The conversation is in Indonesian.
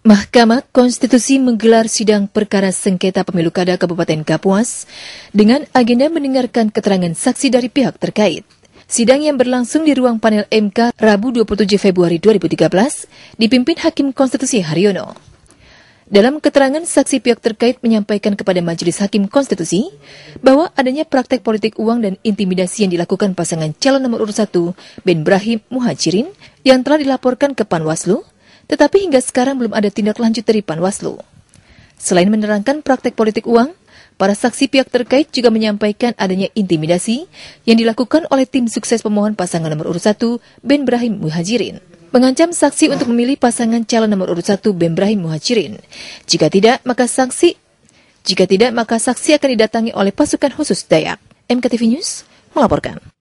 Mahkamah Konstitusi menggelar sidang perkara sengketa pemilu kada Kabupaten Kapuas dengan agenda mendengarkan keterangan saksi dari pihak terkait. Sidang yang berlangsung di ruang panel MK Rabu 27 Februari 2013 dipimpin Hakim Konstitusi Haryono. Dalam keterangan, saksi pihak terkait menyampaikan kepada Majelis Hakim Konstitusi bahwa adanya praktek politik uang dan intimidasi yang dilakukan pasangan calon nomor urut 1 Ben Brahim Muhajirin yang telah dilaporkan ke Panwaslu, tetapi hingga sekarang belum ada tindak lanjut dari Panwaslu. Selain menerangkan praktek politik uang, para saksi pihak terkait juga menyampaikan adanya intimidasi yang dilakukan oleh tim sukses pemohon pasangan nomor urut 1 Ben Brahim Muhajirin, mengancam saksi untuk memilih pasangan calon nomor urut 1 Ben Brahim Muhajirin. Jika tidak, maka saksi akan didatangi oleh pasukan khusus Dayak. MKTV News melaporkan.